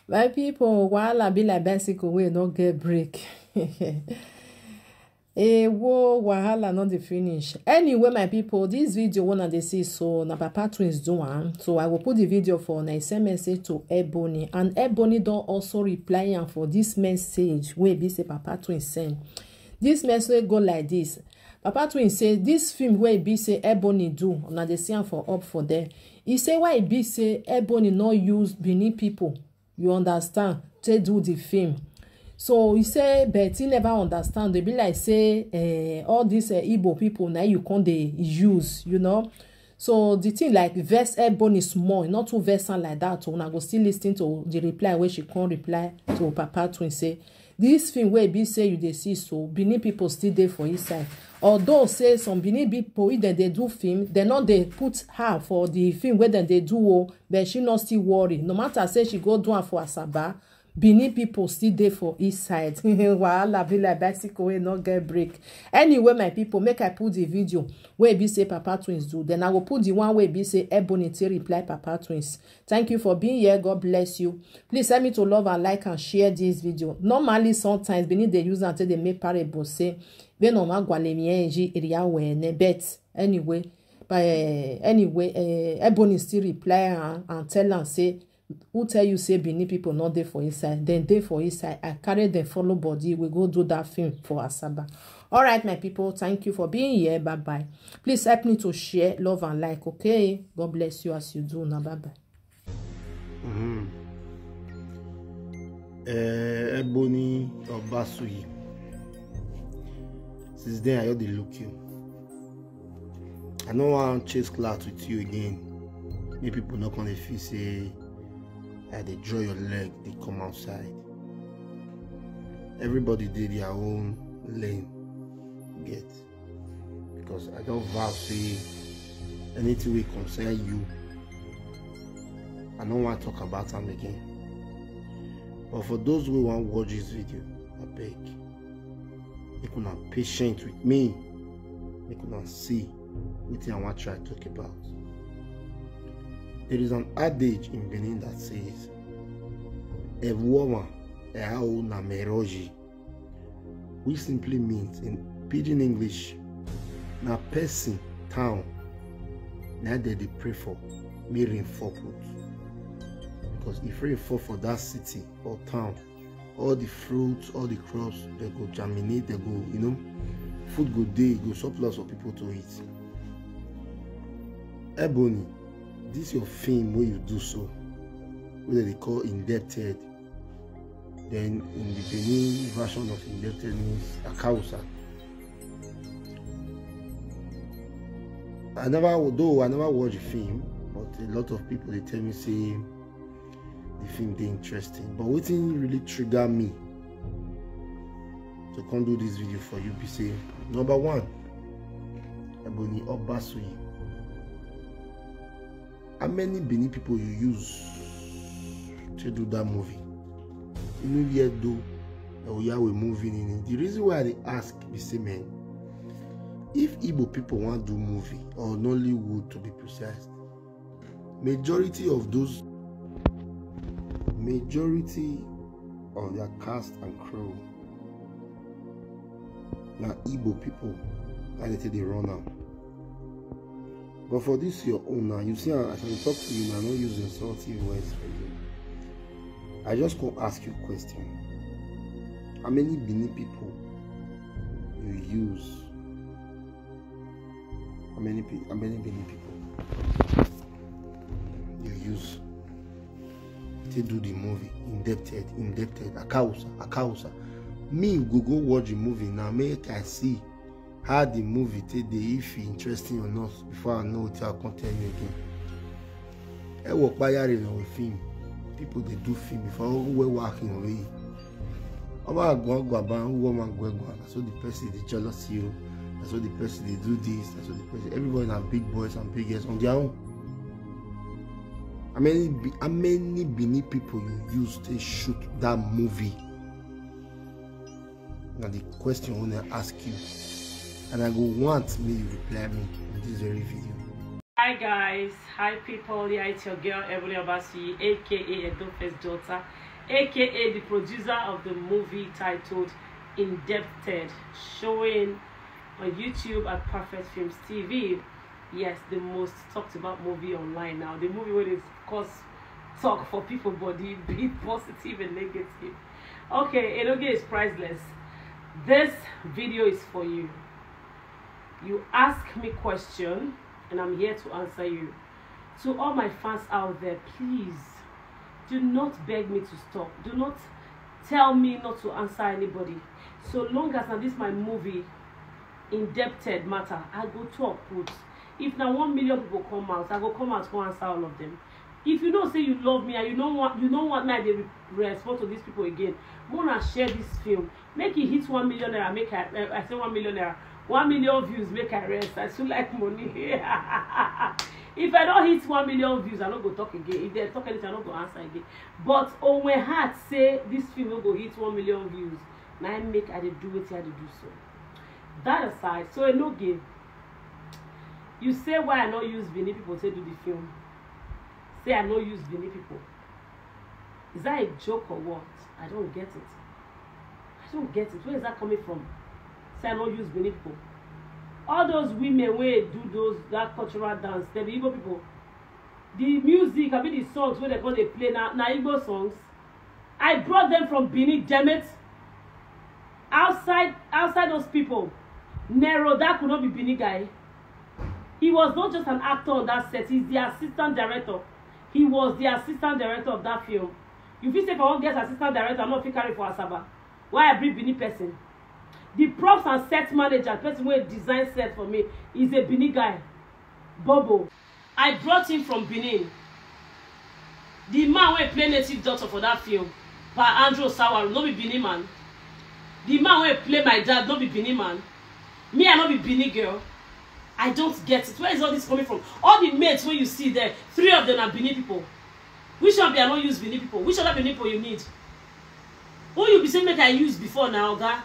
My people, while I be like bicycle, we not get break. Whoa, wahala not the finish. Anyway, my people, this video one they see so na Papa Twins do one. So I will put the video for na send message to Ebony, and Ebony don't also reply am for this message where be say Papa Twins send. This message go like this. Papa Twins say this film where be say Ebony do, na they see am for up for there. He say why be say Ebony not use Benin people. You understand? To do the film. So he say, but he never understand. They be like say, all these Igbo people now you can't they use, you know. So the thing like verse Ebony small, not too verse like that. So I go still listening to the reply where she can't reply to Papa Twin say this film where be say you they see so Benin people still there for his side. Although say some Benin people if they do film, they not they put her for the film where they do, but she not still worry. No matter say she go do one for Asaba. Benin people still there for east side. Wahala be like bicycle wey not get break. Anyway, my people, make I put the video where be say Papa Twins do. Then I will put the one where be say Ebony to reply Papa Twins. Thank you for being here. God bless you. Please help me to love and like and share this video. Normally, sometimes Benin they use until they make parable say we no ma gwalemie area we bet. Anyway, Ebony still reply and tell and say. Who tell you say Benin people not there for inside? Then they for inside. I carry them follow body. We go do that film for Asaba. All right, my people. Thank you for being here. Bye bye. Please help me to share, love and like. Okay. God bless you as you do now. Bye bye. Ebony Obasui. Since then I already look you. I don't want to chase clout with you again. Many people not gonna feel say. They draw your leg, they come outside. Everybody did their own lane, get. Because I don't vow say anything will concern you. I don't want to talk about them again. But for those who want to watch this video, I beg, you can have patience with me. You can see what I want to try to talk about. There is an adage in Benin that says, "A woman, a na meroji," which simply means in pidgin English, na person town, na they pray for, may rain fall put. Because if rain fall for that city or town, all the fruits, all the crops, they go germinate, they go, food go day, go surplus for people to eat. Ebony. This is your film where you do so, whether they call indebted. Then in the Benin version of indebted means akausa. I never watch the film, but a lot of people they tell me say the film they interesting. But what thing really trigger me to come do this video for you be say number one, Ebony Obasui. How many Benin people you use to do that movie? You know yet do we moving in it. The reason why they ask is say, man, if Igbo people want to do movie or Nollywood to be precise, majority of their cast and crew now Igbo people and they run out. But for this your own now, you see as I talk to you now, I'm not using insulting words for you. I just gonna ask you a question. How many Benin people you use? How many Benin people you use to do the movie? Indebted, akausa. Me go watch the movie now, make I see how the movie take the if interesting or not before I know what I can tell you again. I work by with film. People they do film before we're working away. About go woman go. That's what the person they jealous you. That's what the person they do this. That's what the person. Everybody have big boys and big girls on their own. How many Benin people you use to shoot that movie? Now the question I want to ask you. And I go want me to reply me in this very video. Hi guys, hi people, yeah, it's your girl Ebony Obasui, aka Edoface daughter, aka the producer of the movie titled Indebted, showing on YouTube at Perfect Films TV. Yes, the most talked about movie online now. The movie where they cause talk for people body, be it positive and negative. Okay, Enoge is priceless. This video is for you. You ask me question and I'm here to answer you. To all my fans out there, please do not beg me to stop. Do not tell me not to answer anybody. So long as this my movie Indebted matter, I go talk put. If now 1 million people come out, I go come out to answer all of them. If you don't say you love me and you don't want me to respond to these people again, wanna share this film, make it hit 1 million naira, make I say 1 million naira, 1 million views, make I rest. I still like money. If I don't hit 1 million views, I don't go talk again. If they talk anything, I don't go answer again. But on my heart say this film will go hit 1 million views. Now I make I do it, I do so. That aside, so Enoge, you say why I not use Benin people to do the film. Say I not use Benin people. Is that a joke or what? I don't get it. I don't get it. Where is that coming from? Say I not use Benin people. All those women where do that cultural dance, they be Igbo people. The music, I mean the songs where they play now Igbo songs. I brought them from Benin, damn it. Outside those people, Nero, that could not be Benin guy. He was not just an actor on that set, he's the assistant director. He was the assistant director of that film. If you say if I won't get assistant director, I'm not fit carry for Asaba. Why I bring Benin person? The props and set manager, person who design set for me, is a Benin guy. Bobo. I brought him from Benin. The man who play native daughter for that film, by Andrew Sawaru, no be Benin man. The man who play my dad, no be Benin man. Me, I no be Benin girl. I don't get it. Where is all this coming from? All the mates when you see there, 3 of them are Benin people. Which one be I don't use Benin people? Which other Benin people you need? Who you be saying make I use before now, okay?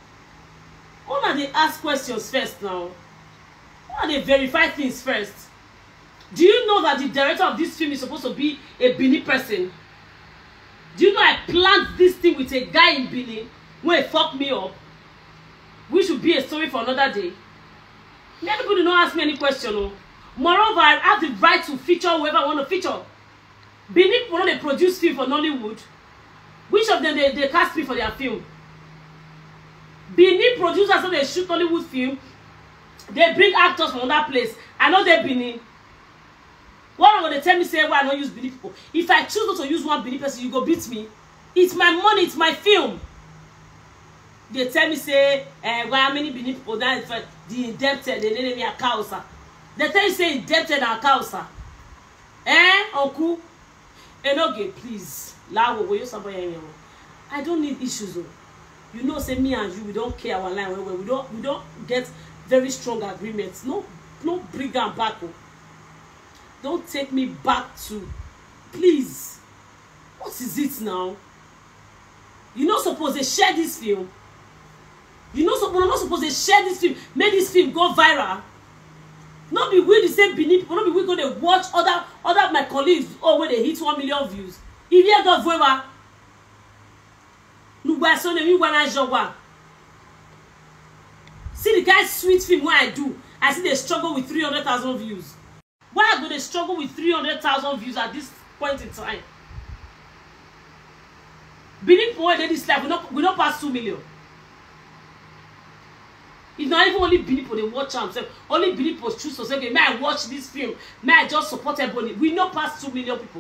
Why not they ask questions first now? Why not they verify things first? Do you know that the director of this film is supposed to be a Benin person? Do you know I planned this thing with a guy in Benin who fucked me up? Which should be a story for another day. Many people do not ask me any question. No. Moreover, I have the right to feature whoever I want to feature. Benin people, they produce film for Nollywood. Which of them they cast me for their film? Benin producers, so they shoot Nollywood film. They bring actors from that place. I know they're Benin. What am I going to tell me say why I don't use Benin people? If I choose not to use one Benin person, you go beat me. It's my money, it's my film. They tell me say, why many Benin people that the indebted, they name me a causa. They tell you say indebted and a causa. Uncle? Enoge, please. I don't need issues. You know, say me and you, we don't care our line. We don't get very strong agreements. No bring them back. Don't take me back to, please. What is it now? You're not supposed to share this film. We're not supposed to share this film, make this film go viral. Not be we the same Benin people, not be we go to watch other my colleagues when they hit 1 million views. If you go viral, see the guy's sweet film what I do. I see they struggle with 300,000 views. Why do they struggle with 300,000 views at this point in time? Benin people when they this life, we don't pass 2 million. It's not even only Benin people they watch themselves. Only Benin people choose to say, okay, may I watch this film? May I just support everybody? We not pass 2 million people.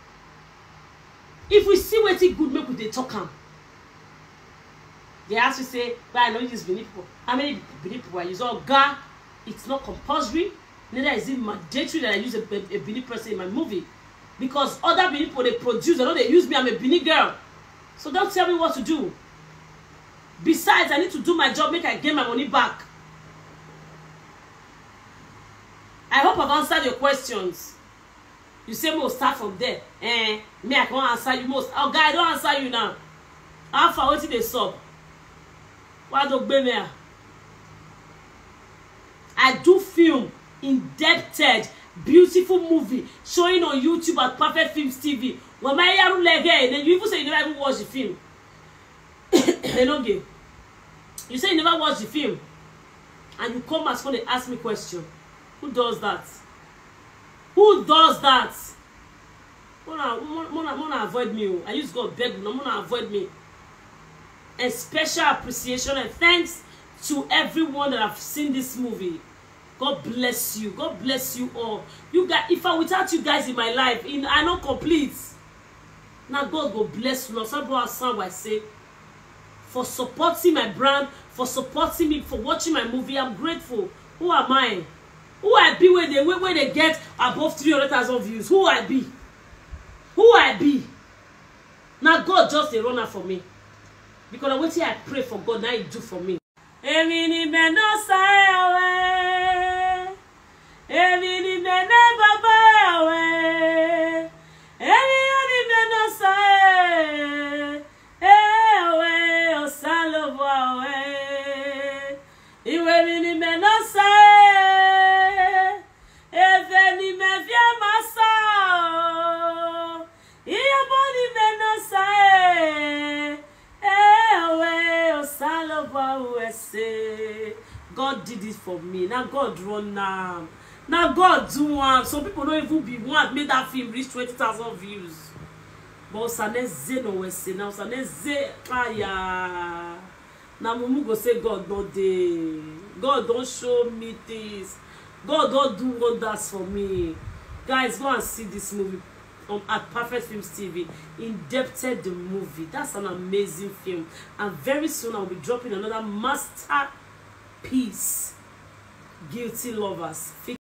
If we see what good make with the talk am. They have to say, but I know this Benin people. How many Benin people I use? Oh God, it's not compulsory. Neither is it mandatory that I use a Benin person in my movie. Because other Benin people they produce, I know they use me, I'm a Benin girl. So don't tell me what to do. Besides, I need to do my job, make I get my money back. I hope I've answered your questions. You say, we'll start from there. Me, I can't answer you most. Oh, guy, I don't answer you now. How far, what did they sub? Why don't be there? I do film, Indebted, beautiful movie, showing on YouTube at Perfect Films TV. When my yaru leg then you even say you never even watch the film. They don't give. You say you never watch the film, and you come as when they ask me question. Who does that? Who does that? Mona avoid me. I use God beg no mona avoid me. And special appreciation and thanks to everyone that have seen this movie. God bless you. God bless you all. You guys, if I without you guys in my life, I not complete. Now God will bless you. Now some people I say for supporting my brand, for supporting me, for watching my movie. I'm grateful. Who am I? Who I be when they get above 300,000 views? Who I be? Who I be? Now God just a runner for me. Because I wait I pray for God, now He do for me. God did it for me. Now God run now. Now God do one. Some people don't even be one made that film reach 20,000 views. But Saneze no we say now Saneze aya. Now mumu go say God no dey. God don't show me this. God don't do wonders for me. Guys, go and see this movie at Perfect Films TV. Indebted the movie. That's an amazing film. And very soon I'll be dropping another masterpiece. Guilty Lovers.